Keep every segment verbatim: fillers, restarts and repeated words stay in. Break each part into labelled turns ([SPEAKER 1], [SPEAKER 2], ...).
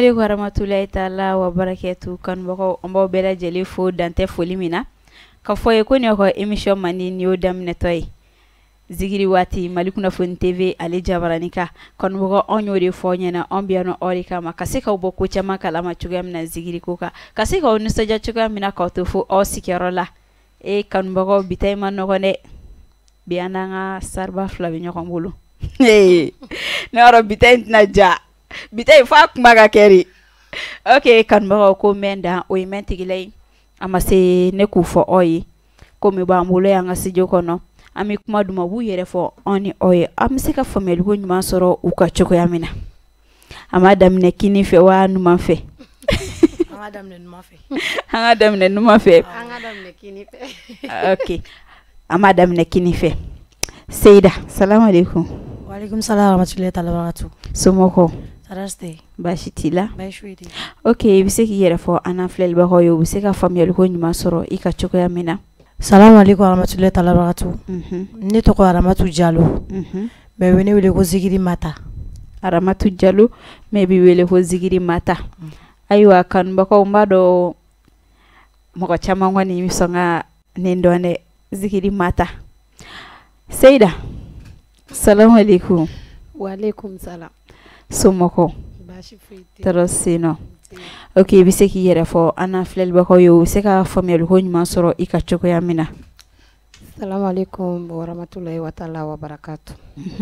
[SPEAKER 1] alaikum warahmatullahi taala wa barakatuh kanbagaw an b'aw bɛɛ lajɛlen fo dantɛ foli min na ka fɔ ye ko nin ka émission mandi ni y'o daminɛtɔ ye zigiri waati Mali kunnafoni T V ale jabarani ka kanbagaw an y'o de fɔ ɲɛna an bɛ yan nɔ aw de kama ka se k'aw bɔ ko caman kalama cogoya min na zigiri ko kan ka se k'aw nisɔndiya cogoya min na k'aw to fo aw sigiyɔrɔ la e kanbagaw bi ta in ma nɔgɔn dɛ bi an n'an ka sariba fila bɛ ɲɔgɔn bolo ne yɔrɔ bi ta in tɛna ja bita fa kuma ka kɛri ok kanbagaw ko mɛn dan o ye mɛn tigila ye a ma se ne k'u fɔ aw ye ko min b'an bolo y'an ka studio kɔnɔ an bɛ kuma d'u ma b'u yɛrɛ fɔ an ni aw ye an bɛ se ka faamuyaliko ɲuman sɔrɔ u ka cogoya min na a ma daminɛ kini fɛ wa numan fɛ
[SPEAKER 2] an ka daminɛ numan fɛ
[SPEAKER 1] an ka daminɛ numan fɛ
[SPEAKER 2] an ka daminɛ kini fɛ
[SPEAKER 1] ok an ma daminɛ kini fɛ Seyida salamu alaikum
[SPEAKER 2] wa alaikum salam wa rahmatullahi ta'ala wa barakatuh
[SPEAKER 1] somɔgɔw
[SPEAKER 2] Taraste.
[SPEAKER 1] Baasi t'i la.
[SPEAKER 2] Baasi t'i la.
[SPEAKER 1] Ok, i bɛ se k'i yɛrɛ fɔ an n'an filɛlibagaw ye u bɛ se ka faamuyaliko ɲuman sɔrɔ i ka cogoya min na.
[SPEAKER 2] Salamu alaikum warahmatullahi ta'ala barakatuh. Ne tɔgɔ Aramatu Jalo. Mais bɛ ne wele ko Zigiri Mata.
[SPEAKER 1] Aramatu Jalo mais bɛ wele ko Zigiri Mata. Ayiwa kanubagaw n b'a dɔn mɔgɔ caman kɔni bɛ sɔn ka nin dɔn dɛ Zigiri Mata. Seyida. Salamu alaikum.
[SPEAKER 3] Wa alaikum salam.
[SPEAKER 1] Somɔgɔw tɔɔrɔ se nɔ ok i bɛ se k'i yɛrɛ fɔ an n'an filɛlibagaw ye u bɛ se ka faamuyaliko ɲuman sɔrɔ i ka cogoya min na.
[SPEAKER 3] Salamu alaikum wa rahmatullahi wa ta'ala wa barakatuh.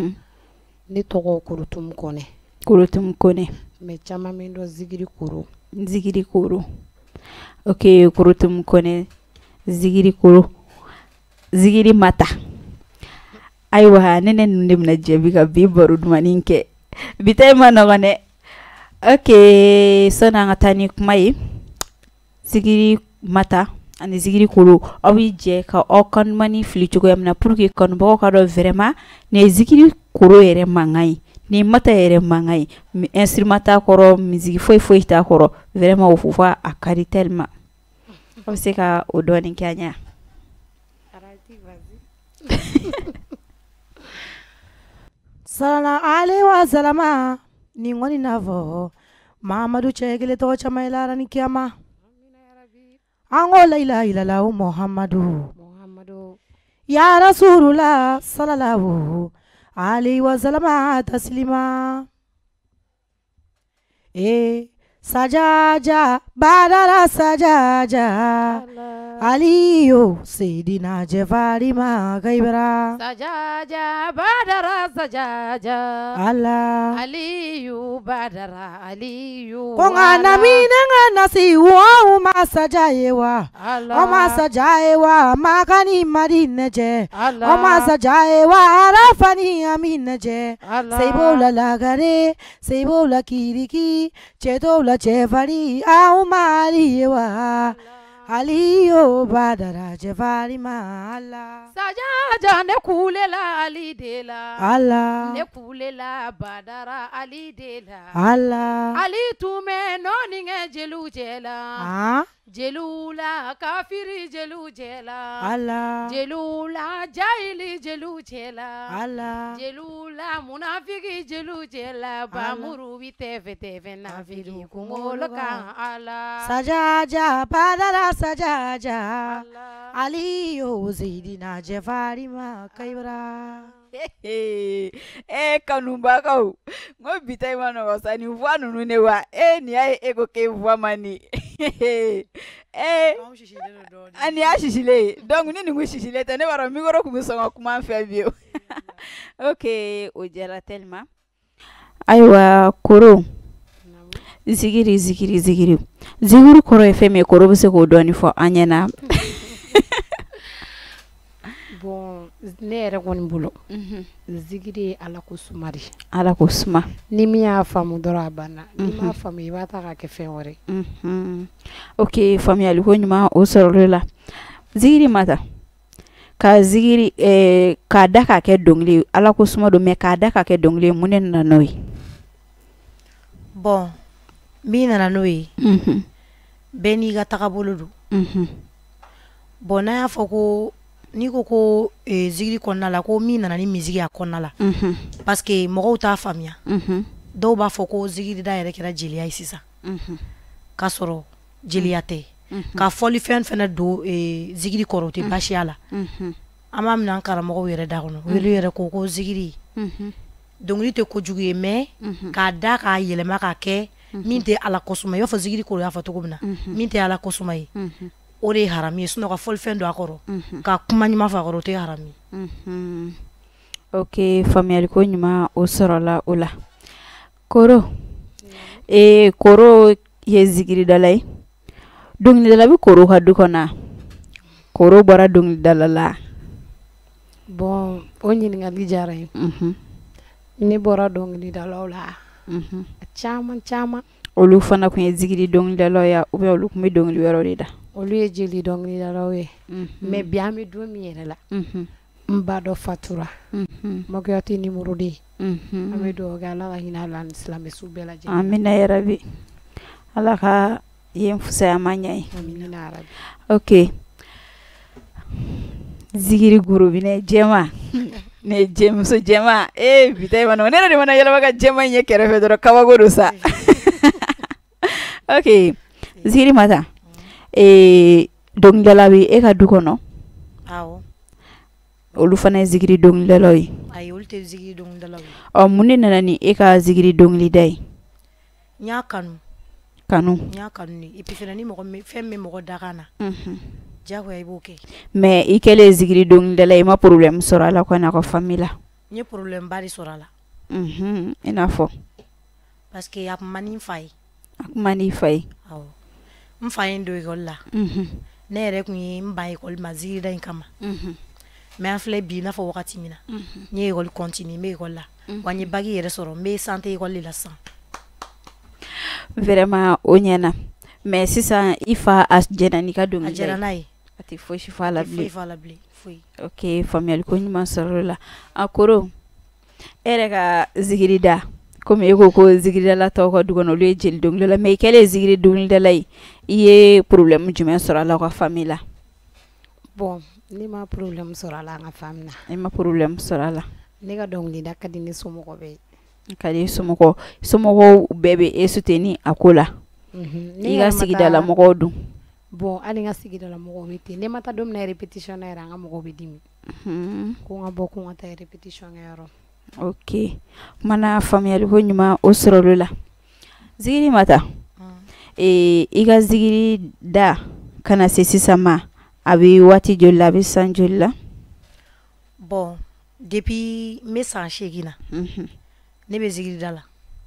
[SPEAKER 3] Ne tɔgɔ Kurutum Kone.
[SPEAKER 1] Kurutum Kone.
[SPEAKER 3] mais caman min dɔn Zigiri Koro.
[SPEAKER 1] Zigiri Koro. ok Kurutum Kone Zigiri Koro Zigiri Mata. Ayiwa ne ne ninnu de bɛna jɛbi ka bi baro dumanin kɛ. Bita ma nɔgɔn dɛ ok sɔni an ka taa ni kuma ye Zigiri Mata ani Zigiri Koro aw bɛ jɛ ka aw kanumani fili cogoya min na pour que kanubagaw ka dɔn vraiment nin ye Zigiri Koro yɛrɛ mankan ye nin Mata yɛrɛ mankan ye instrument t'a kɔrɔ musique foyi foyi t'a kɔrɔ vraiment o fɔ a ka di tellement aw bɛ se ka o dɔɔni kɛ an ɲɛ.
[SPEAKER 2] Sala ale wa salama ni ngoni navo Muhammadu chegele to chama ilara ni kiyama ango la ilaha illallah Muhammadu
[SPEAKER 3] Muhammadu
[SPEAKER 2] ya rasulullah sallallahu alaihi wa salama taslima eh sajaja badara sajaja Aliyo Seydina Jefari ma gaibara
[SPEAKER 3] Sajaja badara sajaja
[SPEAKER 2] Allah
[SPEAKER 3] Aliyu badara Aliyu
[SPEAKER 2] Konga na mina ngana si wa uma sajayewa
[SPEAKER 3] Allah
[SPEAKER 2] Oma sajayewa makani madineje
[SPEAKER 3] Allah
[SPEAKER 2] Oma sajayewa arafani amineje
[SPEAKER 3] Allah
[SPEAKER 2] Seibola lagare Seibola kiriki Chetola Jefari au mariyewa Aliyo badara Jefari ma Allah
[SPEAKER 3] Sajaja ne kulela Ali de la
[SPEAKER 2] Allah
[SPEAKER 3] ne kulela badara Ali de la
[SPEAKER 2] Allah
[SPEAKER 3] Ali tume noni nge jelu jela
[SPEAKER 2] Ah
[SPEAKER 3] jelula kafiri jelu jela
[SPEAKER 2] Allah
[SPEAKER 3] jelula jaili jelu jela
[SPEAKER 2] Allah
[SPEAKER 3] jelula munafiki jelu jela bamuru bitefe tefe nafiri kungolo kan Allah
[SPEAKER 2] Sajaja badara sajaja
[SPEAKER 3] Allah
[SPEAKER 2] Aliyo Seydina Jefari ma kaibra
[SPEAKER 1] eh kanubagaw ngo bita ma nɔgɔn sa ni voix ninnu ne wa eh ni y'a ye e ko k'e voix man di eh ani y'a sisilen donc ni nin kun sisilen tɛ ne b'a dɔn micro kun bɛ sɔn ka kuma an fɛ bi ok o diyara tellement ayiwa Koro Zigiri Zigiri Zigiri Zigiri kɔrɔ ye fɛn min ye Koro bɛ se k'o dɔɔni fɔ an ɲɛna.
[SPEAKER 3] bon ne yɛrɛ kɔni bolo Zigiri ye Ala ko suma de
[SPEAKER 1] Ala ko suma
[SPEAKER 3] ni min y'a faamu dɔrɔn a banna ni m'a faamu i b'a ta k'a kɛ fɛn wɛrɛ.
[SPEAKER 1] ok faamuyaliko ɲuman o sɔrɔlo la Zigiri Mata ka Zigiri k'a da k'a kɛ dɔnkili ye Ala ko suma don mais k'a da k'a kɛ dɔnkili ye mun de nana n'o ye.
[SPEAKER 2] Bon min nana n'o ye bɛɛ n'i ka tagabolo don bon n'a y'a fɔ ko ni ko ko Zigiri kɔnɔna la ko min nana ni musique a kɔnɔna la parce que mɔgɔw t'a faamuya dɔw b'a fɔ ko Zigiri da yɛrɛ kɛra jeliya ye sisan k'a sɔrɔ jeliya tɛ ka fɔli fɛn fɛnɛ don zigiri kɔrɔ o tɛ baasiya la an b'a minɛ an karamɔgɔw yɛrɛ da kɔnɔ olu yɛrɛ ko ko zigiri dɔnkili tɛ kojugu ye mais k'a da k'a yɛlɛma k'a kɛ min tɛ ala kosuma i b'a fɔ zigiri kɔrɔ y'a fɔ cogo min na min tɛ ala kosuma ye o de ye haramu ye sinon ka fɔli fɛn don a kɔrɔ ka kuma ɲuman fɔ a kɔrɔ o tɛ haramu ye.
[SPEAKER 1] Ok, faamuyali ko ɲuman o sɔrɔla o la. Koro eh Koro ye zigiridala ye dɔnkilidala bɛ Koro ka du kɔnɔ Koro bɔra dɔnkilidala la.
[SPEAKER 3] Bon o ɲininkali diyara n ye. Ne bɔra dɔnkilidalaw la caman caman.
[SPEAKER 1] Olu fana kun ye zigiri dɔnkilidalaw ya ou bien olu kun bɛ dɔnkili wɛrɛw de da.
[SPEAKER 3] Olu ye jeli dɔnkilidalaw ye mais bi an bɛ don min yɛrɛ la n ba dɔ fatura Makiyati numéro deux an bɛ dugawu kɛ ala ka hinɛ a la ni silamɛsu bɛɛ lajɛlen.
[SPEAKER 1] Amina yarabi ala ka yen fusaya ma ɲɛ ye.
[SPEAKER 3] Amina yarabi.
[SPEAKER 1] Ok zigiri gurubinɛ jɛma ne jɛmuso jɛma eh bita mana ne yɛrɛ de mana yɛlɛma ka jɛma in ye kɛrɛfɛ dɔrɔn kabako don sa. Ok zigiri mata eh dɔnkilidala bɛ e ka du kɔnɔ.
[SPEAKER 2] Awɔ.
[SPEAKER 1] Olu fana ye zigiri dɔnkilidalaw ye.
[SPEAKER 2] Ayi olu tɛ zigiri dɔnkilidalaw ye.
[SPEAKER 1] Ɔ mun de nana ni e ka zigiri dɔnkilida ye.
[SPEAKER 2] N y'a kanu.
[SPEAKER 1] Kanu.
[SPEAKER 2] N y'a kanu de et puis fɛnɛ ni mɔgɔ min fɛn min bɛ mɔgɔ da kan na. Jagoya i b'o kɛ.
[SPEAKER 1] Mais i kɛlen zigiri dɔnkilidala ye i ma problème sɔrɔ a la kɔni a ka famille la.
[SPEAKER 2] N ye problème ba de sɔrɔ a la.
[SPEAKER 1] Mhm i n'a fɔ.
[SPEAKER 2] Parce que a kun man di n fa ye.
[SPEAKER 1] A kun man di i fa ye.
[SPEAKER 2] Awɔ. N fa ye n don école la. Ne yɛrɛ kun ye n ban école ma zigirida in kama. Mais an filɛ bi i n'a fɔ wagati min na n ye école continue n bɛ école la wa n ye bac yɛrɛ sɔrɔ n bɛ santé école de la sisan.
[SPEAKER 1] Vraiment o ɲɛna mais sisan i fa a jɛna n'i ka dɔnkilida ye.
[SPEAKER 2] A jɛna n'a ye.
[SPEAKER 1] A tɛ fosi fɔ a la bilen.
[SPEAKER 2] A tɛ foyi fɔ a la bilen foyi.
[SPEAKER 1] Ok faamuyali ko ɲuman sɔrɔ o la. A Koro e yɛrɛ ka zigirida komi e ko ko zigiridala tɔw ka du kɔnɔ olu ye jeli dɔnkilidala mais i kɛlen zigiri dɔnkilidala ye i ye problème jumɛn sɔrɔ a la ka famille la.
[SPEAKER 3] Bon ne ma problème sɔrɔ a la an ka famille na.
[SPEAKER 1] E ma problème sɔrɔ a la.
[SPEAKER 3] Ne ka dɔnkilida ka di ne somɔgɔ bɛɛ ye. Ka
[SPEAKER 1] di somɔgɔ somɔgɔw bɛɛ bɛ e soutenir a ko la. I ka sigidala mɔgɔw dun.
[SPEAKER 3] Bon hali n ka sigidala mɔgɔw bɛ ten ne ma taa don min na répétition na yɛrɛ an ka mɔgɔw bɛ dimi. Ko n ka bɔ ko n ka taa répétition kɛ yɔrɔ.
[SPEAKER 1] Ok kumana faamuyali ko ɲuman o sɔrɔ olu la. Zigiri Mata eh i ka zigiri da kana se sisan ma a bɛ waati joli la a bɛ san joli la.
[SPEAKER 2] Bon depuis n bɛ san seegin na ne bɛ zigiri da la.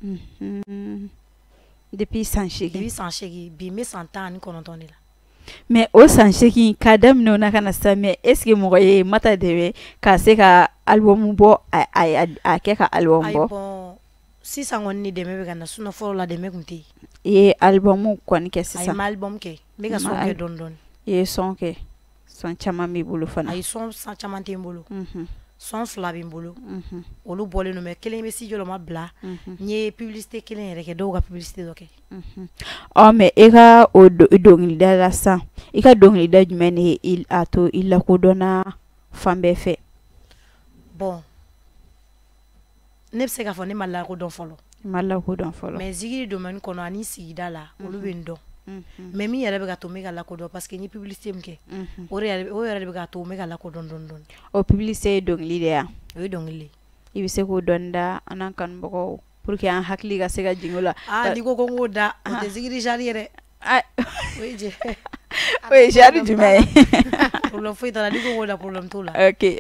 [SPEAKER 1] Depuis san seegin.
[SPEAKER 2] Depuis san seegin bi n bɛ san tan ani kɔnɔntɔn de la.
[SPEAKER 1] Mais o san seegin k'a daminɛ o na ka na sa mais est ce que mɔgɔ ye Mata dɛmɛ k'a se ka album bɔ a a kɛ ka album bɔ.
[SPEAKER 2] Ayi bon sisan kɔni ni dɛmɛ bɛ ka na sinon fɔlɔ la dɛmɛ tun tɛ yen.
[SPEAKER 1] I ye album kɔni kɛ sisan.
[SPEAKER 2] Ayi n ma album kɛ n bɛ ka son kɛ dɔɔni dɔɔni.
[SPEAKER 1] I ye son kɛ son caman b'i bolo fana.
[SPEAKER 2] Ayi son caman tɛ n bolo. Son fila bɛ n bolo olu bɔlen don mais kelen bɛ studio la ma bila n ye publicité kelen yɛrɛ kɛ dɔw ka publicité dɔ kɛ.
[SPEAKER 1] Ɔ mais e ka o dɔnkilida la sisan i ka dɔnkilida jumɛn de ye a to i lakodɔnna fan bɛɛ fɛ.
[SPEAKER 2] Bon ne bɛ se k'a fɔ ne ma lakodɔn fɔlɔ.
[SPEAKER 1] I ma lakodɔn fɔlɔ.
[SPEAKER 2] Mais zigiri domaine kɔnɔ ani sigida la olu bɛ n dɔn. Mais min yɛrɛ bɛ ka to n bɛ ka lakodɔn parce que n ye publicité min kɛ o yɛrɛ de bɛ ka to n bɛ ka lakodɔn dɔɔni dɔɔni. O
[SPEAKER 1] publicité ye dɔnkili de ye.
[SPEAKER 2] O ye dɔnkili.
[SPEAKER 1] I bɛ se k'o dɔɔni da an n'an kanubagaw pour que an hakili ka se ka jigin o la.
[SPEAKER 2] Ah n'i ko ko n k'o da o tɛ zigiri genre ye dɛ. O ye jɛ.
[SPEAKER 1] O ye genre jumɛn ye.
[SPEAKER 2] Problème foyi t'a la n'i ko k'o da problème t'o la.
[SPEAKER 1] Ok.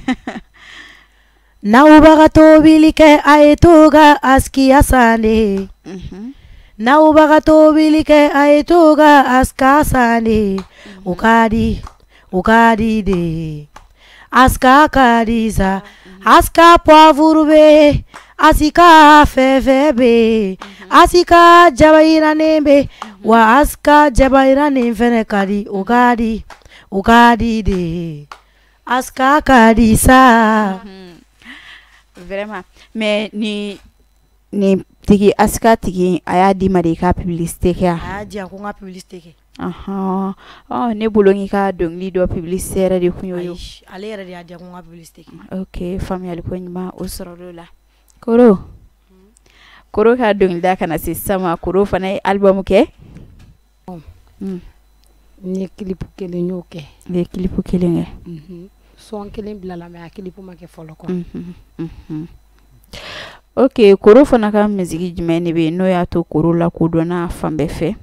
[SPEAKER 2] N'aw b'a ka tobili kɛ a ye to ka askiya san de. N'aw b'a ka tobili kɛ a ye to ka aska san de. O ka di o ka di de. Aska ka di sa. Aska poivre bɛ asika fɛfɛ bɛ asika jaba jiranen bɛ wa aska jaba jiranen fɛnɛ ka di o ka di o ka di de. Aska ka di sa.
[SPEAKER 1] Vraiment mais ni ni tigi aska tigi a y'a di ma de i ka publicité kɛ.
[SPEAKER 2] A y'a di yan ko n ka publicité kɛ.
[SPEAKER 1] Ahan ɔ ne bolo n ka dɔnkili dɔ publicité yɛrɛ de kun y'o ye.
[SPEAKER 2] Ale yɛrɛ de y'a di yan ko n ka publicité kɛ.
[SPEAKER 1] Ok faamuyali ko ɲuman o sɔrɔ l'o la. Koro koro ka dɔnkilida kana se sama koro fana ye album kɛ
[SPEAKER 3] mm. Ni clip kelen y'o kɛ
[SPEAKER 1] ni clip kelen kɛ
[SPEAKER 3] mhm son kelen bila la mais a clip ma kɛ fɔlɔ kɔ
[SPEAKER 1] mhm mhm OK koro fana ka musique jumɛn ne bɛ n'o y'a to koro la ko dɔnna fan bɛɛ fɛ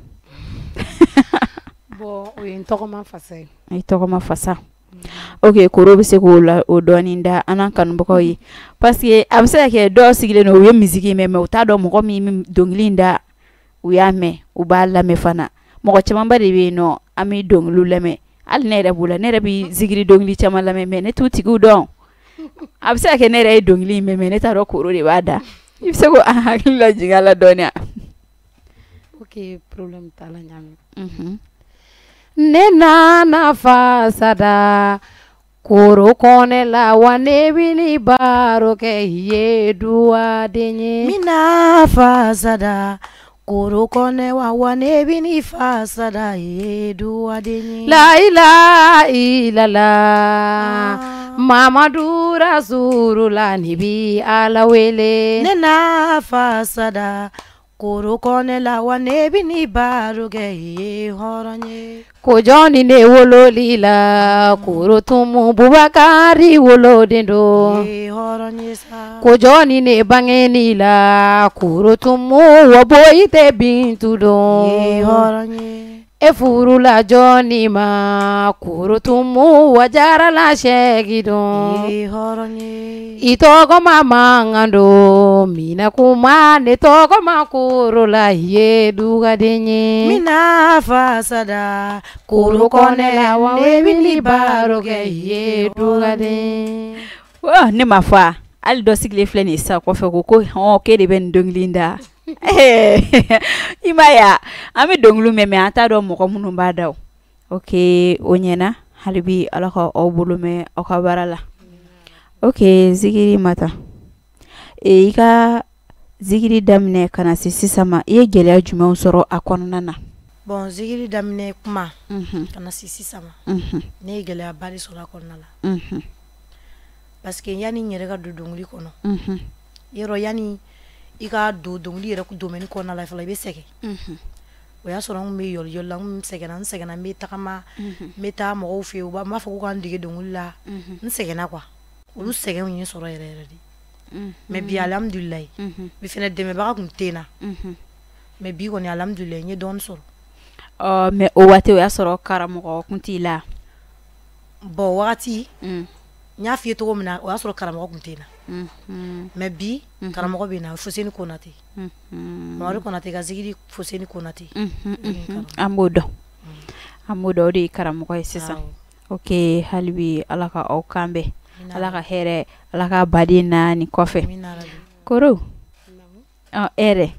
[SPEAKER 3] bon o ye n tɔgɔma fasa ye
[SPEAKER 1] i tɔgɔma fasa OK koro bɛ se k'o la o dɔɔnin da an n'an kanubagaw ye parce que a bɛ se ka kɛ dɔw sigilen don u ye musique mɛn mais u t'a dɔn mɔgɔ min dɔnkili in da u y'a mɛn u b'a lamɛn fana mɔgɔ camanba de bɛ yen nɔ an bɛ dɔnkiliw lamɛn hali ne yɛrɛ b'o la ne yɛrɛ bɛ zikiri dɔnkili caman lamɛn mais ne t'u tigiw dɔn a bɛ se ka kɛ ne yɛrɛ ye dɔnkili in mɛn mais ne t'a dɔn koro de b'a da i bɛ se ko an hakili lajigin a la dɔɔnin
[SPEAKER 3] OK problème t'a la ɲaami
[SPEAKER 1] mhm
[SPEAKER 3] ne nana fasada koro kɔnɛ la wa ne bɛ ni baro kɛ ye duwaden ye
[SPEAKER 2] mina fasada koro kɔnɛ wa wa ne bɛ ni fasada ye duwaden ye
[SPEAKER 3] la ilaha illallah Mamadu Rasulullah ni bi Ala wele
[SPEAKER 2] ne na fasada koro kɔnɛ la wa ne bɛ ni baro kɛ ye hɔrɔn ye
[SPEAKER 3] ko jɔnni ne wololi la koro tumu Bubakari woloden do
[SPEAKER 2] ye hɔrɔn ye sa
[SPEAKER 3] ko jɔnni ne bangeni la koro tumu wa boyi tɛ bintu don
[SPEAKER 2] ye hɔrɔn ye
[SPEAKER 3] e furula jɔnni ma koro tumu wa jarala sɛgi don
[SPEAKER 2] ye hɔrɔn ye
[SPEAKER 3] i tɔgɔ ma mankan don mina kuma ne tɔgɔ ma koro la ye dugaden ye
[SPEAKER 2] mina fasada koro kɔnɛ la wa ne bɛ ni baro kɛ ye dugaden
[SPEAKER 1] wa ne ma fa hali dɔ sigilen filɛ nin sa kɔfɛ ko ko hɔn k'e de bɛ nin dɔnkili in da i ma ya an bɛ dɔnkiliw mɛn mais an t'a dɔn mɔgɔ minnu b'a da o OK o ɲɛna hali bi Ala ka aw bolo mɛn aw ka baara la OK zikiri mata e i ka zikiri daminɛ ka na se sisan ma i ye gɛlɛya jumɛnw sɔrɔ a kɔnɔna na
[SPEAKER 2] bon zikiri daminɛ kuma
[SPEAKER 1] mhm
[SPEAKER 2] ka na se sisan ma
[SPEAKER 1] mhm
[SPEAKER 2] ne ye gɛlɛyaba de sɔrɔ a kɔnɔna la
[SPEAKER 1] mhm
[SPEAKER 2] parce que yani n yɛrɛ ka don dɔnkili kɔnɔ
[SPEAKER 1] mhm
[SPEAKER 2] yɔrɔ yani i ka don dɔnkili yɛrɛ domaine kɔnɔna la fɔlɔ i bɛ sɛgɛn
[SPEAKER 1] mhm
[SPEAKER 2] o y'a sɔrɔ n kun bɛ yɔli yɔli la n kun sɛgɛnna n sɛgɛnna n bɛ tagama
[SPEAKER 1] mhm
[SPEAKER 2] n bɛ taa mɔgɔw fɛ yen u b'a n b'a fɔ ko ka n dege dɔnkili la
[SPEAKER 1] mhm
[SPEAKER 2] n sɛgɛnna quoi olu sɛgɛnw ye n sɔrɔ yɛrɛ yɛrɛ de
[SPEAKER 1] mhm
[SPEAKER 2] mais bi alhamdulilayi
[SPEAKER 1] mhm
[SPEAKER 2] bi fɛnɛ dɛmɛbaga kun tɛ n na
[SPEAKER 1] mhm
[SPEAKER 2] mais bi kɔni alhamdulilayi n ye dɔɔni sɔrɔ
[SPEAKER 1] ɔ mais o waati o y'a sɔrɔ karamɔgɔ kun t'i la
[SPEAKER 2] bon wagati
[SPEAKER 1] mhm
[SPEAKER 2] n y'a f'i ye cogo min na o y'a sɔrɔ karamɔgɔ kun tɛ n na
[SPEAKER 1] mhm
[SPEAKER 2] mais bi karamɔgɔ bɛ n na Fuseni Konate
[SPEAKER 1] mhm
[SPEAKER 2] Mamadu Konate ka zikiri Fuseni Konate
[SPEAKER 1] mhm an b'o dɔn an b'o dɔn o de ye karamɔgɔ ye sisan OK hali bi Ala ka aw kan bɛn Ala ka hɛrɛ Ala ka baden na nin kɔfɛ koro ɔ hɛrɛ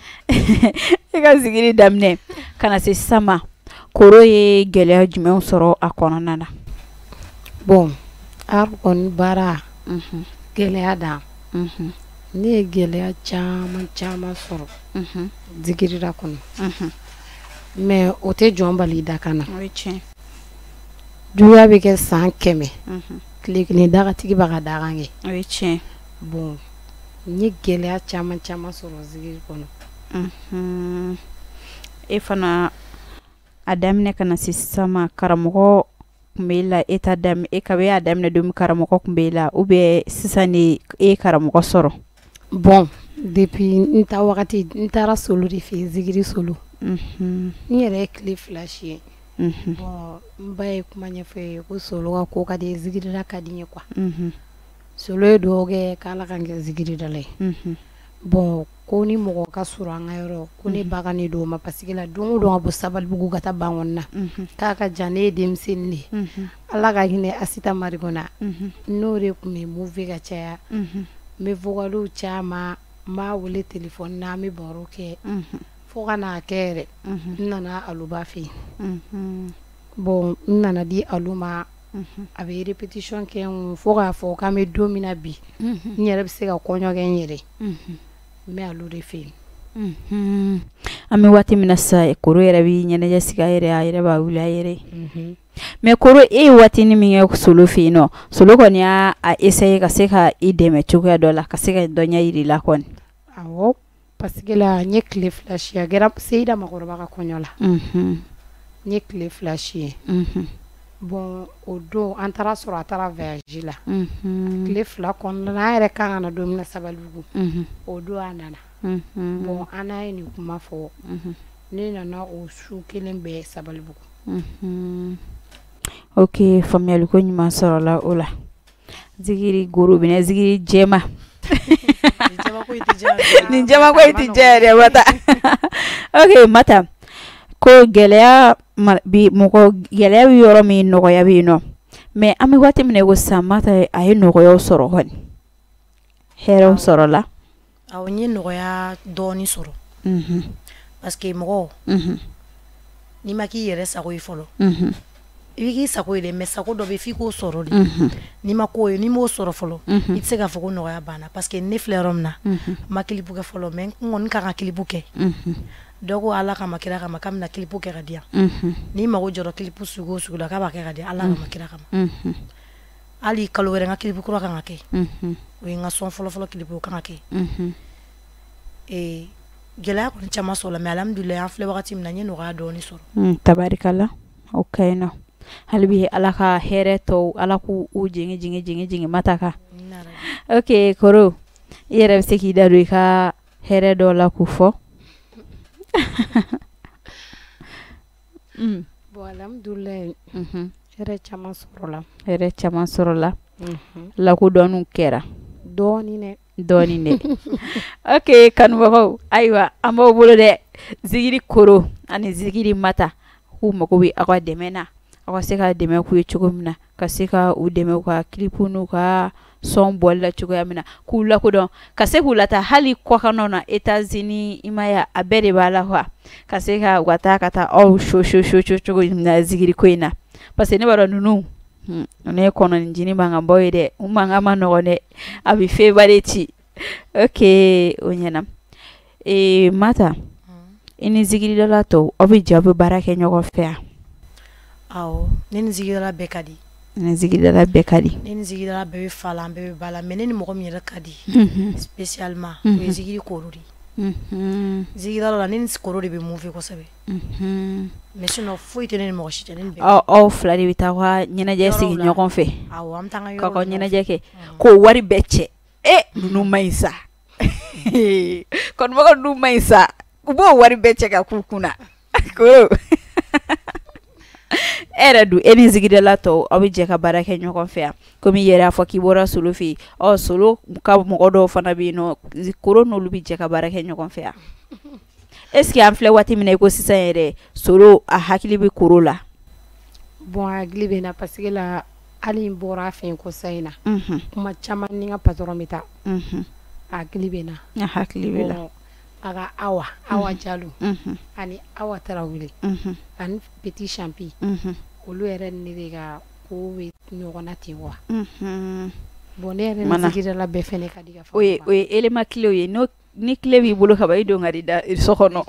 [SPEAKER 1] i ka zikiri daminɛ ka na se sisan ma koro ye gɛlɛya jumɛnw sɔrɔ a kɔnɔna na
[SPEAKER 3] bon art kɔni baara
[SPEAKER 1] mhm
[SPEAKER 3] gɛlɛya dan
[SPEAKER 1] mhm
[SPEAKER 3] ne ye gɛlɛya caman caman sɔrɔ
[SPEAKER 1] mhm
[SPEAKER 3] zikirira kɔnɔ
[SPEAKER 1] mhm
[SPEAKER 3] mais o tɛ jɔn bali da kana
[SPEAKER 1] o ye tiɲɛ
[SPEAKER 3] juguya bɛ kɛ san kɛmɛ
[SPEAKER 1] mhm
[SPEAKER 3] tile kelen dagatigi b'a ka dagan kɛ
[SPEAKER 1] o ye tiɲɛ
[SPEAKER 3] bon n ye gɛlɛya caman caman sɔrɔ zikiri kɔnɔ
[SPEAKER 1] mhm e fana a daminɛ ka na se sisan ma karamɔgɔ kun bɛ e la e ta daminɛ e ka bɛ a daminɛ don min karamɔgɔ kun bɛ e la ou bien sisan de e ye karamɔgɔ sɔrɔ
[SPEAKER 3] bon depuis n ta wagati n taara solo de fɛ yen zikiri solo
[SPEAKER 1] mhm
[SPEAKER 3] n yɛrɛ ye tile fila siyɛn
[SPEAKER 1] mhm
[SPEAKER 3] bon n ba ye kuma ɲɛfɔ ye ko solo ka ko ka di zikirila ka di n ye quoi
[SPEAKER 1] mhm
[SPEAKER 3] solo ye dugawu kɛ k'ala ka n kɛ zikiridala ye
[SPEAKER 1] mhm
[SPEAKER 3] bon ko ni mɔgɔ ka surun an ka yɔrɔ ko ne ba ka ne don o ma parce que la don o don ka bɔ Sabalibugu ka taa Bankɔni na k'a ka jan ne ye denmisɛnnin de ye Ala ka hinɛ Asita Marikɔnna n'o de kun bɛ move ka caya n bɛ vocaliw caman n b'a wele téléphone na an bɛ baro kɛ fo ka n'a kɛ yɛrɛ n nana Aluba fɛ yen bon n nana di Alu ma a bɛ répétition kɛ n kun fo k'a fɔ k'an bɛ don min na bi n yɛrɛ bɛ se ka kɔɲɔ kɛ n yɛrɛ n bɛ Alu de fɛ yen
[SPEAKER 1] an bɛ waati min na sisan koro yɛrɛ bɛ ɲɛnajɛ sigi a yɛrɛ a yɛrɛ b'a wuli a yɛrɛ ye mais koro e ye waatini min kɛ solo fɛ yen nɔ solo kɔni y'a essayer ka se ka i dɛmɛ cogoya dɔ la ka se ka dɔnniya jira i la kɔni
[SPEAKER 3] awɔ parce que la nye kile flash ya gera Seida makoroba ka kɔɲɔ la
[SPEAKER 1] mhm
[SPEAKER 3] nye kile flash ye
[SPEAKER 1] mhm
[SPEAKER 3] bon o do an taara sɔrɔ a taara voyage la
[SPEAKER 1] mhm
[SPEAKER 3] kile fila kɔnɔna na an yɛrɛ kan ka na don min na Sabalibugu
[SPEAKER 1] mhm
[SPEAKER 3] o do a nana
[SPEAKER 1] mhm
[SPEAKER 3] bon an ye nin kuma fɔ
[SPEAKER 1] mhm
[SPEAKER 3] ne nana o su kelen bɛɛ Sabalibugu
[SPEAKER 1] mhm ok faamuyali ko ɲuman sɔrɔla o la zigiri goro bina zigiri jɛma nin jɛma ko ti jɛ yɛrɛ mata ok mata ko gɛlɛya bi mɔgɔ gɛlɛya bi yɔrɔ min nɔgɔya bi nɔ mais an bɛ waati min na ko san mata a ye nɔgɔyaw sɔrɔ kɔni hɛrɛw sɔrɔla
[SPEAKER 2] awɔ n ye nɔgɔya dɔɔni sɔrɔ
[SPEAKER 1] mhm
[SPEAKER 2] parce que mɔgɔ
[SPEAKER 1] mhm
[SPEAKER 2] n'i ma k'i yɛrɛ sago ye fɔlɔ
[SPEAKER 1] mhm
[SPEAKER 2] i bɛ k'i sago ye dɛ mais sago dɔ bɛ f'i k'o sɔrɔ de
[SPEAKER 1] mhm
[SPEAKER 2] n'i ma k'o ye n'i m'o sɔrɔ fɔlɔ
[SPEAKER 1] Mhm.
[SPEAKER 2] i tɛ se k'a fɔ ko nɔgɔya banna parce que ne filɛ yɔrɔ min na
[SPEAKER 1] mhm
[SPEAKER 2] n ma kilipu kɛ fɔlɔ mais n kɔni kan ka kilipu kɛ
[SPEAKER 1] mhm
[SPEAKER 2] dɔ ko ala kama kira kama k'a bɛna kilipu kɛ ka di yan
[SPEAKER 1] mhm
[SPEAKER 2] n'i mago jɔra kilipu sugu o sugu la k'a b'a kɛ ka di ala kama kira kama
[SPEAKER 1] mhm
[SPEAKER 2] hali kalo wɛrɛ n ka kilipu kura kan ka kɛ
[SPEAKER 1] mhm
[SPEAKER 2] o ye n ka sɔn fɔlɔfɔlɔ kilipu o kan ka kɛ
[SPEAKER 1] mhm
[SPEAKER 2] ee gɛlɛya kɔni caman sɔrɔ la mais alhamdulilayi an filɛ wagati min na n ye nɔgɔya dɔɔni sɔrɔ
[SPEAKER 1] Mm, tabarikala o kaɲi nɔ hali bi ala ka hɛrɛ tɔw ala k'u u jigi jigi jigi jigi mata kan ok koro i yɛrɛ bɛ se k'i da don i ka hɛrɛ dɔw la k'u fɔ Mm,
[SPEAKER 3] bon alhamdulilayi
[SPEAKER 1] mhm.
[SPEAKER 3] hɛrɛ caman sɔrɔla
[SPEAKER 1] hɛrɛ caman sɔrɔla
[SPEAKER 3] mhm
[SPEAKER 1] lakodɔnniw kɛra
[SPEAKER 3] dɔɔni dɛ
[SPEAKER 1] dɔɔni dɛ ok kanubagaw ayiwa an b'aw bolo dɛ zigiri koro ani zigiri mata k'u mago bɛ aw ka dɛmɛ na aw ka se ka dɛmɛ k'u ye cogo min na ka se ka u dɛmɛ u ka kilipu n'u ka sɔn bɔli la cogoya min na k'u lakodɔn ka se k'u lata hali kɔkannaw na Etats-Unis i ma ye a bɛɛ de b'a la quoi ka se ka u ka taa ka taa aw so so so so cogo min na zigiri ko in na parce que ne b'a dɔn ninnu Hmm, ne ye kɔnɔninjini mankan bɔ ye dɛ u mankan ma nɔgɔn dɛ a bɛ feba de ci ok o ɲɛna ee mata i ni zigiridala tɔw aw bɛ jɛ aw bɛ baara kɛ ɲɔgɔn fɛ yan
[SPEAKER 2] awɔ ne ni zigidala bɛɛ ka di
[SPEAKER 1] ni zigiridala bɛɛ ka di
[SPEAKER 2] ne ni zigidala bɛɛ bɛ fa la an bɛɛ bɛ ba la mais ne ni mɔgɔ min yɛrɛ ka di
[SPEAKER 1] Mhm,
[SPEAKER 2] spécialement o ye zigiri koro de ye
[SPEAKER 1] mhm,
[SPEAKER 2] zigidala la ne ni koro de bɛ mun fɛ kosɛbɛ
[SPEAKER 1] mhm.
[SPEAKER 2] mais sinon foyi tɛ ne ni mɔgɔ si tɛ ne ni bɛɛ
[SPEAKER 1] aw aw fila de bɛ taa ka ɲɛnajɛ
[SPEAKER 2] Yɔrɔw
[SPEAKER 1] sigi
[SPEAKER 2] la.
[SPEAKER 1] ɲɔgɔn fɛ
[SPEAKER 2] awɔ an bɛ taa an ka
[SPEAKER 1] k'aw
[SPEAKER 2] yɔrɔ
[SPEAKER 1] ka
[SPEAKER 2] la ɲɔgɔn
[SPEAKER 1] ɲɛnajɛ kɛ
[SPEAKER 2] fɛ.
[SPEAKER 1] k'o wari bɛɛ cɛ e ninnu ma ɲi sa kɔnɔmɔgɔw ninnu ma ɲi sa u b'o wari bɛɛ cɛ ka k'u kunna ko e yɛrɛ dun e ni zigidala tɔw aw bɛ jɛ ka baara kɛ ɲɔgɔn fɛ yan komi i yɛrɛ y'a fɔ k'i bɔra solo fɛ yen ɔ solo ka mɔgɔ dɔw fana bɛ yen nɔ koro n'olu bɛ jɛ ka baara kɛ ɲɔgɔn fɛ yan est ce que an filɛ waati min na i ko sisan yɛrɛ solo a hakili bɛ koro la
[SPEAKER 3] bon a hakili bɛ na parce que la hali n bɔra a fɛ yen ko sa in na
[SPEAKER 1] Mhm,
[SPEAKER 3] kuma caman ni n ka patron bɛ taa
[SPEAKER 1] mhm.
[SPEAKER 3] a hakili bɛ na
[SPEAKER 1] a hakili bɛ la
[SPEAKER 3] bon a ka awa awa jalo
[SPEAKER 1] Mhm,
[SPEAKER 3] ani awa tarawele
[SPEAKER 1] mhm,
[SPEAKER 3] ani petit champi
[SPEAKER 1] mhm,
[SPEAKER 3] olu yɛrɛ ni ne de ka ko bɛ ɲɔgɔn na ten wa
[SPEAKER 1] mhm.
[SPEAKER 3] bon ne yɛrɛ
[SPEAKER 1] Mana.
[SPEAKER 3] ni zigidala bɛɛ fɛnɛ ka di ka fɔ
[SPEAKER 1] o ye o ye elema kilew ye n'o ni kile b'i bolo ka ban i don ka di da so kɔnɔ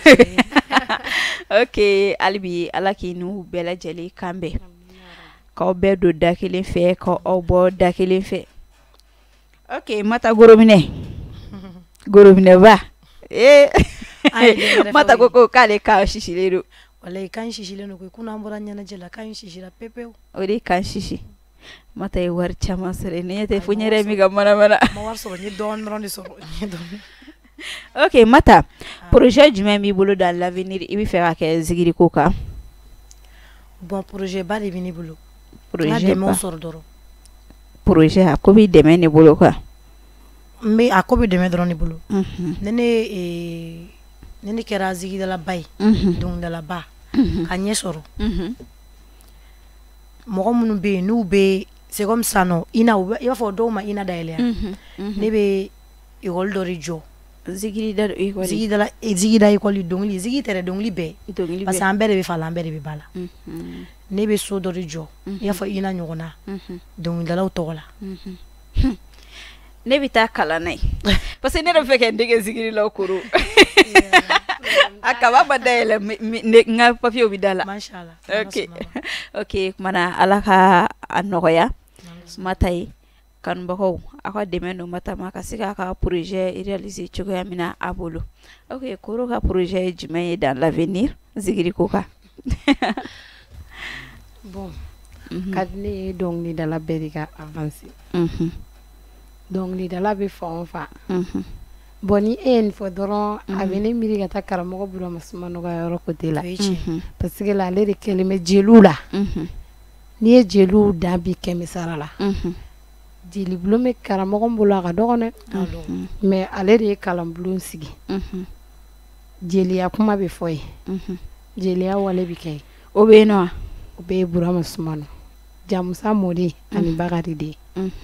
[SPEAKER 1] ok hali bi ala k'i n'u bɛɛ lajɛlen kan bɛn k'aw bɛɛ don da kelen fɛ k'aw bɔ da kelen fɛ ok mata gorominɛ gorominɛba ee
[SPEAKER 2] Ai, den yɛrɛ fɛ
[SPEAKER 1] mata
[SPEAKER 2] o
[SPEAKER 1] ko
[SPEAKER 2] ye.
[SPEAKER 1] ko k'ale kan sisilen don
[SPEAKER 2] walayi kan sisilen don koyi kunun an bɔra ɲɛnajɛ la kan sisira pepewu
[SPEAKER 1] o de kan sisi mata ye wari caman sɔrɔ ne ɲɛ tɛ fo
[SPEAKER 2] Ai,
[SPEAKER 1] n
[SPEAKER 2] ma
[SPEAKER 1] yɛrɛ
[SPEAKER 2] wari
[SPEAKER 1] min ka manamana
[SPEAKER 2] ma wari sɔrɔ n ye dɔɔni dɔrɔn de sɔrɔ n ye dɔɔni
[SPEAKER 1] ok mata projet jumɛn b'i bolo dans l'avenir i bɛ fɛ ka kɛ zigiri ko kan
[SPEAKER 2] bon projet ba de bɛ ne bolo n ka
[SPEAKER 1] projet
[SPEAKER 2] dɛmɛw
[SPEAKER 1] ba
[SPEAKER 2] sɔrɔ dɔrɔn
[SPEAKER 1] projet a ko b'i dɛmɛ ne bolo quoi
[SPEAKER 2] n bɛ a ko bɛ dɛmɛ dɔrɔn de bolo
[SPEAKER 1] Mhm,
[SPEAKER 2] ne ne ee ne ne kɛra zigidalaba ye
[SPEAKER 1] mhm,
[SPEAKER 2] dɔnkilidalaba
[SPEAKER 1] mhm,
[SPEAKER 2] ka ɲɛ sɔrɔ
[SPEAKER 1] mhm,
[SPEAKER 2] mɔgɔ minnu bɛ yen n'u bɛ c'est comme ça nɔ ina u bɛ i b'a fɔ dɔw ma ina dayɛlɛ yan
[SPEAKER 1] mhm, mhm.
[SPEAKER 2] ne bɛ ekɔli dɔ de jɔ
[SPEAKER 1] zigiri da do école
[SPEAKER 2] zigidala eh, zigida ekɔli dɔnkili zigi tɛ dɛ dɔnkili bɛɛ
[SPEAKER 1] dɔnkili
[SPEAKER 2] parce que
[SPEAKER 1] bɛ
[SPEAKER 2] an bɛɛ de bɛ fa la an bɛɛ de bɛ ba la
[SPEAKER 1] Mhm,
[SPEAKER 2] ne bɛ so dɔ de jɔ
[SPEAKER 1] Mhm.
[SPEAKER 2] i y'a fɔ ina ɲɔgɔnna
[SPEAKER 1] mhm,
[SPEAKER 2] dɔnkilidalaw tɔgɔ la
[SPEAKER 1] mhm. Hmm. ne bɛ taa kalan na ye parce que ne yɛrɛ bɛ fɛ kɛ n dege zigiri la o koro a kaba ma dayɛlɛ mi- mi- ne- n ka papiyew bɛ da la
[SPEAKER 2] mashallah
[SPEAKER 1] ok ok kumana ala ka a nɔgɔya mata ye kanbagaw aka dɛmɛ no matama ka se k'a ka projet réaliser cogoya min na a bolo. Ok, Koro ka projet ye jumɛn ye dans l'avenir zigiri ko kan?
[SPEAKER 3] Bon, ka di ne ye dɔnkilidala bɛɛ de ka avancer. Dɔnkilidala bɛ fan o fan. Bon ni e ye nin fɔ dɔrɔn a bɛ ne miiri ka taa karamɔgɔ Burama Sumano ka yɔrɔ côté la. Parce que la ale de kɛlen bɛ jeliw la. N'i ye jeliw dan bi kɛmɛ sara la. Jeli bulon bɛ karamɔgɔ bolo a ka dɔgɔ dɛ. Mais ale de ye kalan bulon sigi. Jeliya kuma bɛ fɔ ye. Jeliya wale bɛ kɛ. O bɛ yen nɔ wa? O bɛ ye Burama Sumano. Jamusa Modi ani Bakari de.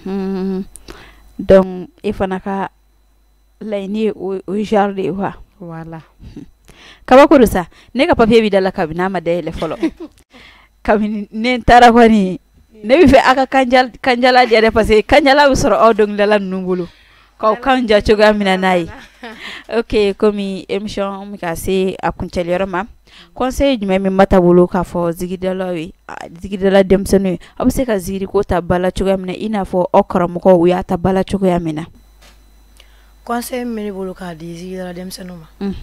[SPEAKER 1] Donc e fana ka laɲini ye o genre de ye wa?
[SPEAKER 3] Voilà.
[SPEAKER 1] Kabakuru sa ne ka papier bi da la kabini a ma dayɛlɛ fɔlɔ. Kabini ne taara kɔni ne bɛ fɛ a ka kanjala kanjala di yɛrɛ parce que kanjala bɛ sɔrɔ aw dɔnkilidala ninnu bolo k'aw kanja cogoya min na n'a ye. Ok, komi émission bɛ ka se a kuncɛliyɔrɔ ma, conseil jumɛn min mata bolo k'a fɔ zigidalaw ye zigidala denmisɛnninw ye aw bɛ se ka zigiri ko ta bala cogoya min na i n'a fɔ aw karamɔgɔw u y'a ta bala cogoya min na?
[SPEAKER 2] Conseil min bɛ ne bolo k'a di zigidala denmisɛnninw ma.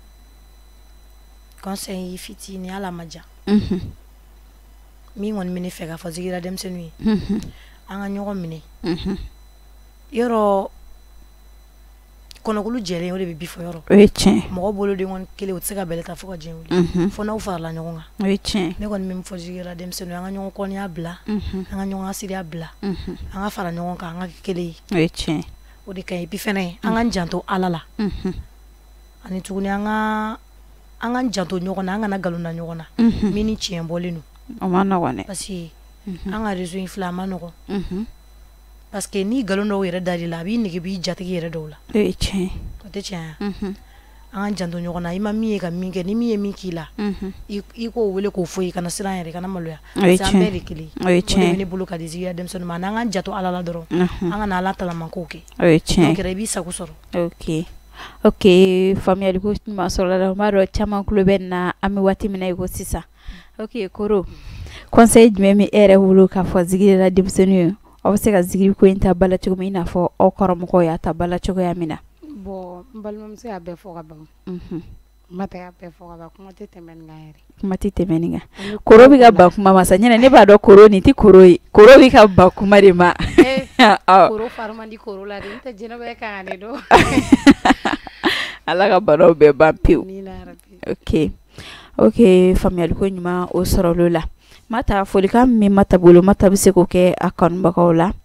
[SPEAKER 2] Conseil fitinin hali a ma ja. Min kɔni bɛ ne fɛ k'a fɔ zigidala denmisɛnninw ye an ka ɲɔgɔn minɛ. Yɔrɔ kɔnɔkulu jɛlen o de bɛ bi fɔ yɔrɔ.
[SPEAKER 1] O ye tiɲɛ.
[SPEAKER 2] Mɔgɔ bolo den kɔni kelen o tɛ se ka bɛlɛ ta fo ka diɲɛ wuli. Fo n'aw farala ɲɔgɔn kan.
[SPEAKER 1] O ye tiɲɛ.
[SPEAKER 2] Ne kɔni bɛ min fɔ zigidala denmisɛnninw ye an ka ɲɔgɔn kɔniya bila, an ka ɲɔgɔn asiriya bila, an ka fara ɲɔgɔn kan an ka kɛ kelen ye.
[SPEAKER 1] O ye tiɲɛ.
[SPEAKER 2] O de ka ɲi. Puis fɛnɛ an k'an janto Ala la. Ani tuguni an ka an k'an janto ɲɔgɔn na an kana nkalon da ɲɔgɔn na. Min ni tiɲɛ bɔlen don.
[SPEAKER 1] O ma nɔgɔn dɛ.
[SPEAKER 2] Parce que an ka réseau in filɛ a ma nɔgɔn. Parce que ni nkalon dɔw yɛrɛ da l'i la a b'i nege b'i jatigi yɛrɛ dɔw la.
[SPEAKER 1] O ye tiɲɛ.
[SPEAKER 2] O tɛ tiɲɛ ye. An k'an janto ɲɔgɔn na i ma min ye ka min kɛ ni min ye min k'i la i k'o wele k'o fɔ i kana siran yɛrɛ kana maloya. Parce que an bɛɛ de kelen.
[SPEAKER 1] O ye tiɲɛ.
[SPEAKER 2] O de bɛ ne bolo ka di zigidala denmisɛnninw ma n'an k'an janto Ala la dɔrɔn an kana Ala talamankow kɛ.
[SPEAKER 1] O ye tiɲɛ.
[SPEAKER 2] O kɛra i b'i sago sɔrɔ.
[SPEAKER 1] Ok. Ok, faamuyali ko ɲuman sɔrɔla la. N b'a dɔn caman tulo bɛ nin na an bɛ waati min na i ko sisan. Ok, Koro, conseil jumɛn bɛ e yɛrɛ bolo k'a fɔ zigidala denmisɛnninw ye aw bɛ se ka zigiri ko in ta bala cogo min i n'a fɔ aw karamɔgɔw y'a ta bala cogoya min na?
[SPEAKER 3] Bon n balimamuso y'a bɛɛ fɔ ka ban. N ma taa y'a bɛɛ fɔ ka ban kuma tɛ tɛmɛ nin kan yɛrɛ. Kuma tɛ tɛmɛ nin kan.
[SPEAKER 1] Koro bɛ ka ban kuma ma sa ɲɛna ne b'a dɔn Koro nin tɛ Koro ye. Koro bɛ ka ban kuma de ma.
[SPEAKER 3] Koro fari man di Koro la de n tɛ jɛnɛba kan ne dɔn.
[SPEAKER 1] Ala ka banaw bɛɛ ban pewu. Ok. Ok, faamuyali ko ɲuman o sɔrɔlo la. Mata folikan min mata bolo mata bɛ se k'o kɛ a kanubagaw la?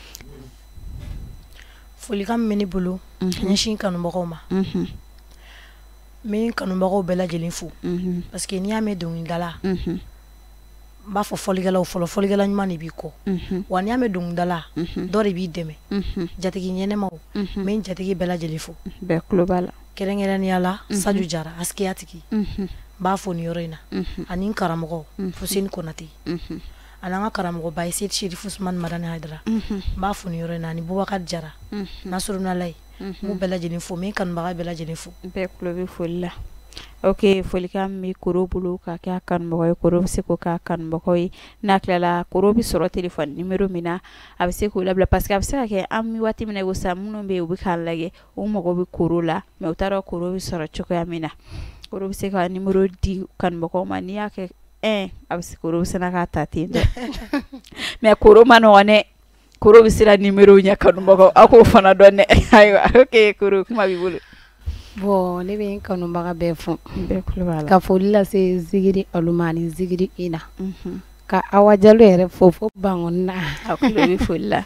[SPEAKER 2] Folikan min bɛ ne bolo ka ɲɛsin kanubagaw ma. N bɛ kanubagaw bɛɛ lajɛlen fo. Parce que n'i y'a mɛn dɔnkilidala n b'a fɔ fɔlikɛlaw fɔlɔ fɔlikɛla ɲuman de b'i kɔ. Wa n'i y'a mɛn dɔnkilidala dɔ de b'i dɛmɛ. Jatigi ɲɛnɛmaw n bɛ n jatigi bɛɛ lajɛlen fo.
[SPEAKER 1] Bɛɛ tulo b'a la.
[SPEAKER 2] Kɛrɛnkɛrɛnnenya la Saju Jara Askiya tigi n b'a fɔ nin yɔrɔ in na ani n karamɔgɔ Fuseni Konate ani an ka karamɔgɔba ye Seydi Serifu Usumani Madani Hayidara n b'a fɔ nin yɔrɔ in na ani Bubakari Jara Nasiru Nalayi n b'u bɛɛ lajɛlen fo n bɛ n kanubaga bɛɛ lajɛlen fo.
[SPEAKER 1] Bɛɛ tulo bɛ foli la. Ok, folikan min bɛ Koro bolo ka kɛ a kanubagaw ye Koro bɛ se k'o k'a kanubagaw ye n'a tilala Koro bɛ sɔrɔ téléphone numéro min na a bɛ se k'o labila parce que a bɛ se ka kɛ an bɛ waati min na i ko sisan minnu bɛ yen u bɛ k'an lajɛ u mago bɛ Koro la mais u t'a dɔn Koro bɛ sɔrɔ cogoya min na. Koro bɛ se ka numéro di kanubagaw ma n'i y'a kɛ un a bɛ se Koro bɛ se k'a ta ten dɛ mais Koro ma nɔgɔn dɛ. Koro bɛ siran numéro ɲɛ kanubagaw aw k'o fana dɔn dɛ. Ayiwa ok Koro kuma b'i bolo.
[SPEAKER 3] Bon ne bɛ n kanubaga bɛɛ fo.
[SPEAKER 1] Bɛɛ tulo b'a la.
[SPEAKER 3] Ka foli lase Zigiri Aluma ani Zigiri Ina. Ka Awa Jalo yɛrɛ fo fo Bangɔni na.
[SPEAKER 1] A tulo bɛ foli la.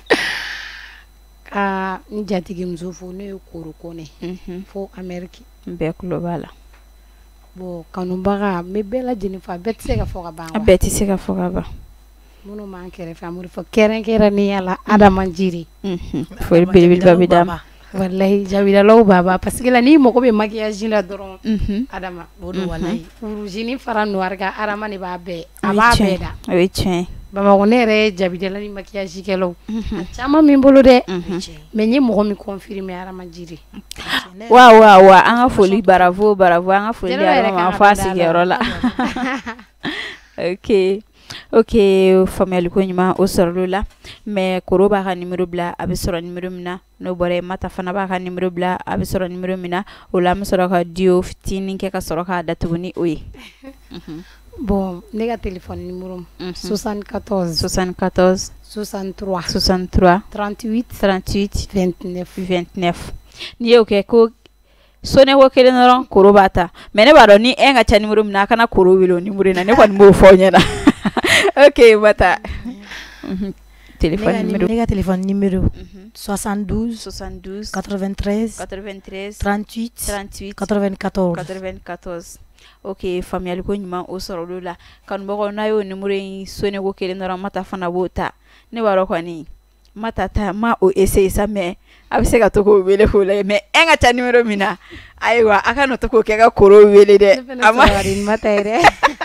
[SPEAKER 3] Ka n jatigi muso fo n'o ye Koro Kone fo Amérique.
[SPEAKER 1] Bɛɛ tulo b'a la.
[SPEAKER 3] Bon kanubaga n bɛ bɛɛ lajɛlen fo a bɛɛ tɛ se ka fɔ ka ban.
[SPEAKER 1] A bɛɛ tɛ se ka fɔ ka ban.
[SPEAKER 3] Minnu b'an kɛrɛfɛ an b'o fɔ kɛrɛnkɛrɛnnenya la Adama Jiri.
[SPEAKER 1] Foli belebeleba bɛ d'a ma.
[SPEAKER 3] Walayi jabidalaw baba parce que la ni mɔgɔ bɛ maquillage la dɔrɔn Adama o don walayi rouge ni fara noir ka Adama de b'a bɛɛ a b'a bɛɛ da. O ye tiɲɛ. Bamakɔ ne yɛrɛ ye jabidala ni maquillage kɛlaw a caman min bolo dɛ mais n ye mɔgɔ min confirmer Adama Jiri.
[SPEAKER 1] Wa wa wa an ka foli bravo bravo an ka foli Adama fo a sigiyɔrɔ la. Ok. Ok, famille ko ɲuman o sɔrɔlo la mais koro b'a ka numéro bila a bɛ sɔrɔ numéro min na n'o bɔra mata fana b'a ka numéro bila a bɛ sɔrɔ numéro min na o la an bɛ sɔrɔ ka dio fitinin kɛ ka sɔrɔ k'a datugu ni o ye.
[SPEAKER 3] Bon ne ka téléphone numéro soixante-quatorze
[SPEAKER 1] soixante-quatorze
[SPEAKER 3] soixante-trois
[SPEAKER 1] soixante-trois
[SPEAKER 3] trente-huit
[SPEAKER 1] trente-huit
[SPEAKER 3] vingt-neuf
[SPEAKER 1] vingt-neuf n'i y'o kɛ ko sone ko kelen dɔrɔn koro b'a ta mais ne b'a dɔn ni un ka ca numéro min na a kana koro wele o numéro na ne kɔni b'o fɔ ɲɛna. Ok Mata. Téléphone numéro.
[SPEAKER 2] Ne ka téléphone numéro soixante-douze
[SPEAKER 1] soixante-douze
[SPEAKER 2] quatre-vingt-treize
[SPEAKER 1] quatre-vingt-treize
[SPEAKER 2] trente-huit
[SPEAKER 1] trente-huit
[SPEAKER 2] quatre-vingt-quatorze
[SPEAKER 1] quatre-vingt-quatorze. Ok, famille ko ɲuman o sɔrɔlo la kanubagaw n'a y'o numéro in sone ko kelen dɔrɔn Mata fana b'o ta ne b'a dɔn kɔni Mata ta ma o essayer sa mais a bɛ se ka to k'o wele k'o lajɛ mais un ka ca numéro min na ayiwa a ka n'o to k'o kɛ ka koro wele dɛ a ma
[SPEAKER 3] Mata yɛrɛ.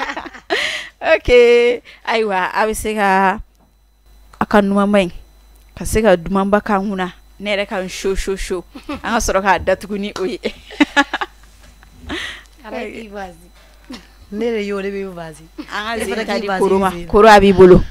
[SPEAKER 1] Ok ayiwa a bɛ se ka a ka numama in ka se ka dumanba k'an kunna ne yɛrɛ ka n show show show an ka sɔrɔ k'a datugu ni o ye.
[SPEAKER 2] Ne de y'o de bɛ vazi
[SPEAKER 1] an ka ziri ka di koro ma koro a b'i bolo.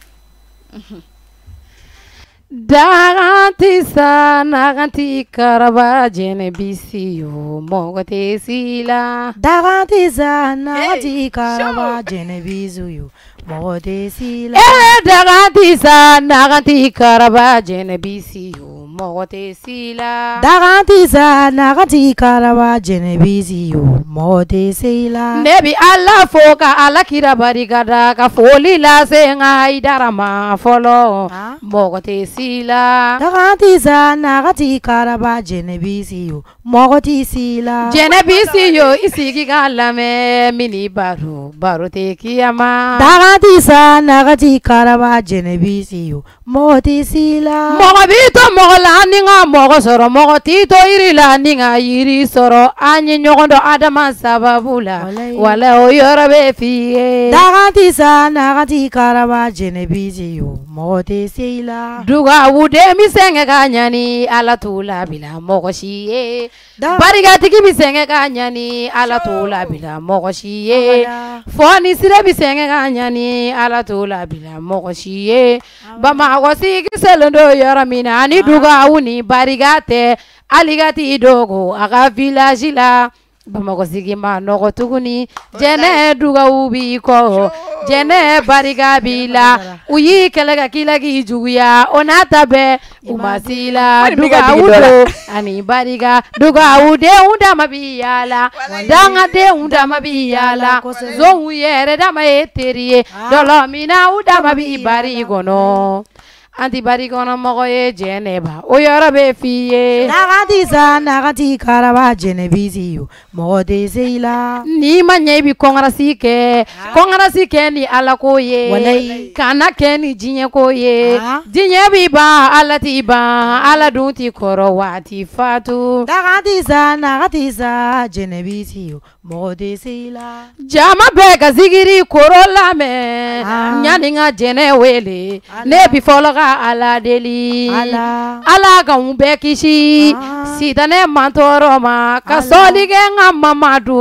[SPEAKER 3] Daganti sa naganti karaba jene bisi yo mogo te sila.
[SPEAKER 2] Daganti sa naganti karaba jene bisu yo mogo te sila.
[SPEAKER 3] Eh daganti sa naganti karaba jene bisi yo mogo te sila.
[SPEAKER 2] Daganti sa naganti karaba jene bisi yo mogo te sila.
[SPEAKER 3] Nebi Allah fo ka Allah kira barika da ka foli la se ngai darama folo mogo te sila.
[SPEAKER 2] Daganti sa naganti karaba jene bisi yo mogo te sila.
[SPEAKER 3] Jene bisi yo isigi ka lame mini baro baro te kiyama.
[SPEAKER 2] Daganti sa naganti karaba jene bisi yo mogo te sila.
[SPEAKER 3] Mogo bito mogo la ninga mogo soro mogo tito iri la ninga iri soro anyi nyogondo adama sababula wala o yoro be fiye.
[SPEAKER 2] Daganti sa naganti karaba jene bisi yo mogo te sila.
[SPEAKER 3] Duga wude mi senge ka nyani ala tula bila mogo shiye. Barika tiki mi senge ka nyani ala tula bila mogo shiye. Foni sire mi senge ka nyani ala tula bila mogo shiye. Bama wasiki selondo yoro mina ani duga wuni barika te aligati dogo aga village la. Bamako sigi ma nɔgɔ tuguni jɛnɛ duga ubi ko jɛnɛ barika bila u y'i kɛlɛ ka kila k'i juguya o n'a ta bɛɛ u ma sila duga udo ani barika duga udenw dama bi yaala dangadenw dama bi yaala zonw yɛrɛ dama ye teri ye dɔlɔ mina u dama bi bari kɔnɔ. Anti bari kono mogo ye jeneba o yoro be fiye.
[SPEAKER 2] Daganti sa naganti karaba jene bisi yo mogo te sila.
[SPEAKER 3] Ni ma ɲɛ bi kɔngarasi kɛ kɔngarasi kɛ ni ala ko ye kana kɛ ni diɲɛ ko ye diɲɛ bi ban ala ti ban ala dun ti kɔrɔ waati fatu.
[SPEAKER 2] Daganti sa naganti sa jene bisi yo mogo te sila.
[SPEAKER 3] Jama bɛɛ ka zigiri koro lamɛn ɲani ka jɛnɛ wele ne bi fɔlɔ ka ala deli ala ala ka un bɛɛ kisi sitanɛ man tɔɔrɔ ma ka sɔli kɛ n ka mamadu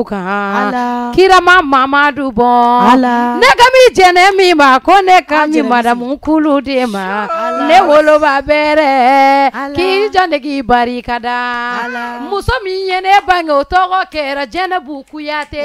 [SPEAKER 3] kan kira ma mamadu bɔn ne ka mi jɛnɛ min ma ko ne ka mi madamu kulu de ma ne woloba bɛrɛ k'i jɔn de k'i barika da muso min ye ne bange o tɔgɔ kɛra Jɛnɛbu Kuyate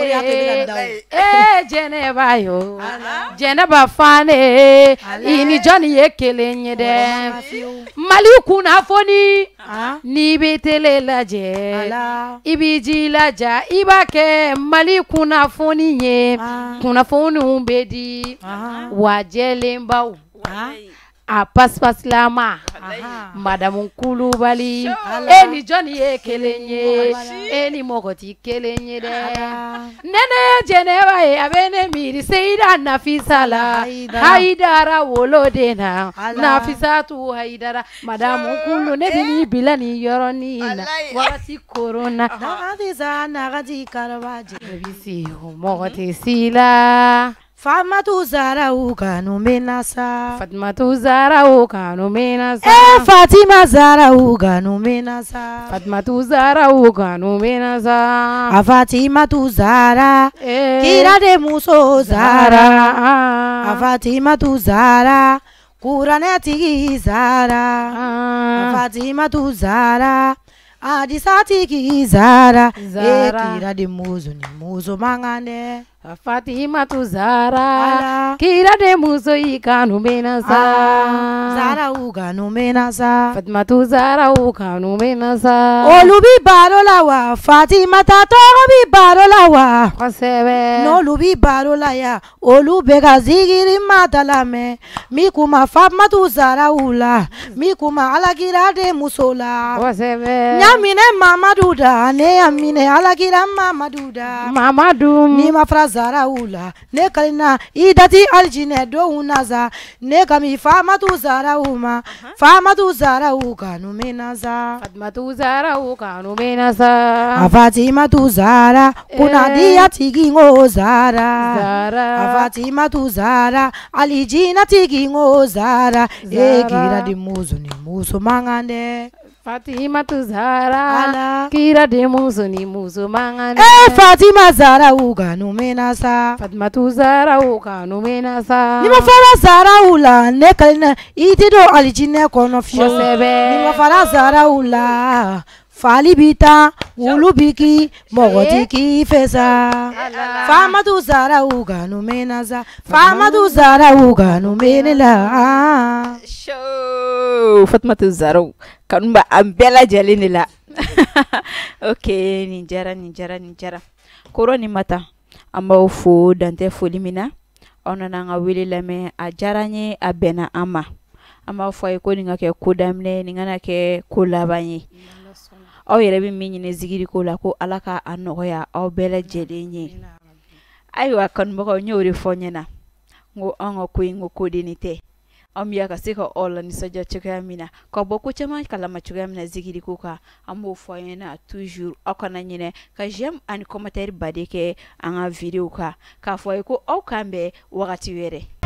[SPEAKER 3] ee Jɛnɛba yo Jɛnɛba Fane i ni jɔn ye kelen ye dɛ Mali kunnafoni n'i bɛ tele lajɛ i b'i jilaja i b'a kɛ Mali kunnafoni ye kunnafoniw bɛ di wa jɛlenbaw a paspasilama madamu Kulubali e ni jɔn ye kelen ye e ni mɔgɔ ti kelen ye dɛ nɛnɛ ye Jɛnɛba ye a bɛ ne miiri Seyida Nafisa la Hayidara woloden na Nafisatu Hayidara madamu Kulu ne bɛ n'i bila nin yɔrɔnin na wagati korona
[SPEAKER 2] Daganti sa naganti karaba jene
[SPEAKER 3] bisi mɔgɔ tɛ si la
[SPEAKER 2] Fatimatu Zahra u kanu bɛna sa.
[SPEAKER 3] Fatimatu Zahra u kanu bɛna sa.
[SPEAKER 2] Eh Fatima Zahra u kanu bɛna sa.
[SPEAKER 3] Fatimatu Zahra u kanu bɛna sa.
[SPEAKER 2] A Fatimatu Zahra kira de muso Zahra. A Fatimatu Zahra kuranɛtigi Zahra. A Fatimatu Zahra Adisatigi Zahra. E kira de muso ni muso mangane.
[SPEAKER 3] Fatimatu Zahra kira de muso i kanu bɛna sa.
[SPEAKER 2] Zahra u kanu bɛna sa.
[SPEAKER 3] Fatimatu Zahra u kanu bɛna sa.
[SPEAKER 2] Olu bi baro la wa Fatimata tɔgɔ bi baro la wa.
[SPEAKER 3] Kosɛbɛ.
[SPEAKER 2] N'olu bi baro la ya olu bɛ ka zikiri mata lamɛn. Mi kuma Fatimatu Zahra u la mi kuma alakira de muso la.
[SPEAKER 3] Kosɛbɛ.
[SPEAKER 2] Ɲaminɛ Mamadu da ne y'a minɛ alakira Mamadu da.
[SPEAKER 3] Mamadu.
[SPEAKER 2] Ni ma fara Zahra u la ne kalina i dati aljinɛ donw na sa ne kami Fatimatu Zahra u ma. Fatimatu Zahra u kanu bɛna sa.
[SPEAKER 3] Fatimatu Zahra u kanu bɛna sa.
[SPEAKER 2] A Fatimatu Zahra kunnadiyatigi ngo Zahra.
[SPEAKER 3] Zahra.
[SPEAKER 2] A Fatimatu Zahra alijinatigi ngo Zahra. E kira di muso ni muso mangane.
[SPEAKER 3] Fatimatu Zahra
[SPEAKER 2] Ala.
[SPEAKER 3] kira de muso ni muso mangane.
[SPEAKER 2] Eh Fatima Zahra u kanu bɛna sa.
[SPEAKER 3] Fatimatu Zahra u kanu bɛna sa.
[SPEAKER 2] Ni ma fara Zahra u la ne kalina i ti don alijinɛ kɔnɔ fiyewu.
[SPEAKER 3] Kosɛbɛ.
[SPEAKER 2] Ni ma fara Zahra u la fali bi taa wulu bi ki mɔgɔ ti k'i fɛ sa. Fatimatu Zahra u kanu bɛna sa. Fatimatu Zahra u kanu bɛ ne la.
[SPEAKER 1] Show Fatimatu Zahra kanu bɛ an bɛɛ lajɛlen de la. Ok nin diyara nin diyara nin diyara koro ni mata an b'aw fo dantɛ foli min na aw nana an ka wele lamɛn a diyara n ye a bɛnna an ma an b'a fɔ a ye ko nin ka kɛ ko daminɛ nin kana kɛ ko laban ye aw yɛrɛ bɛ min ɲini zikiri ko la ko ala ka a nɔgɔya aw bɛɛ lajɛlen ye ayiwa kanubagaw n y'o de fɔ ɲɛna n ko an ka ko in ko kodenni tɛ an bɛ ka se ka aw la nisɔndiya cogoya min na ka bɔ ko caman kalama cogoya min na zikiri ko kan an b'o fɔ an ɲɛna toujours aw kana ɲinɛ ka j'aime ani commentaire baden kɛ an ka vidéo kan k'a fɔ a ye ko aw kan bɛn wagati wɛrɛ